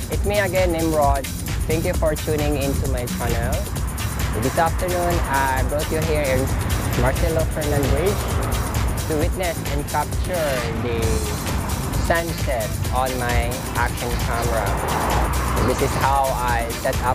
It's me again, Nimrod. Thank you for tuning into my channel. This afternoon, I brought you here in Marcelo Fernand Bridge to witness and capture the sunset on my action camera. This is how I set up.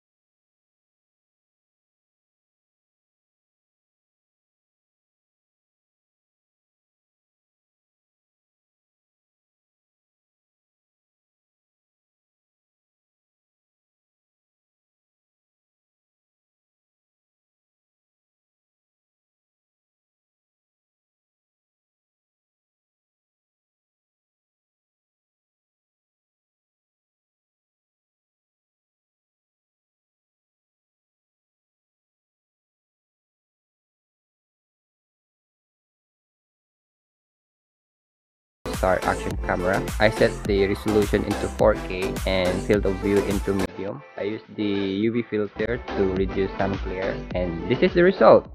Start action camera. I set the resolution into 4K and field of view into medium. I used the UV filter to reduce some glare, and this is the result.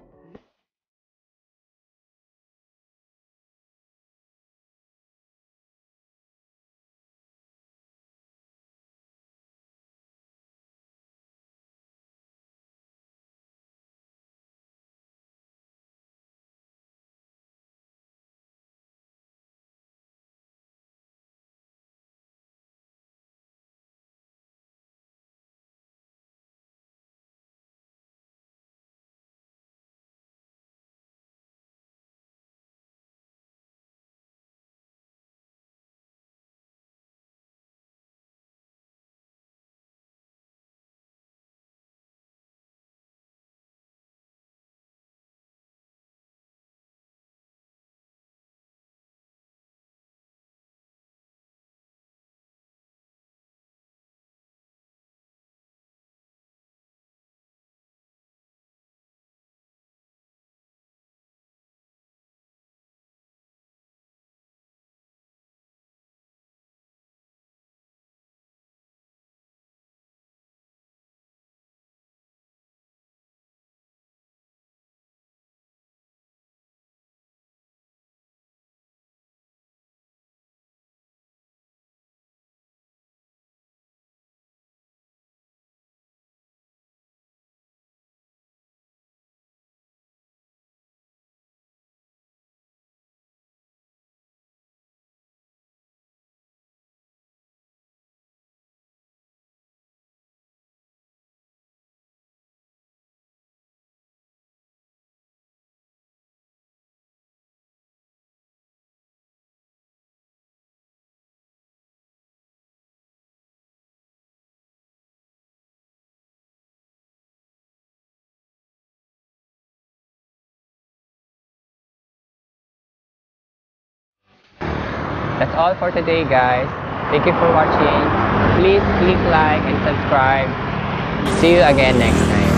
That's all for today, guys. Thank you for watching. Please click like and subscribe. See you again next time.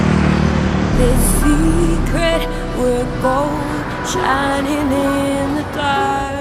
The secret, we're gold shining in the dark.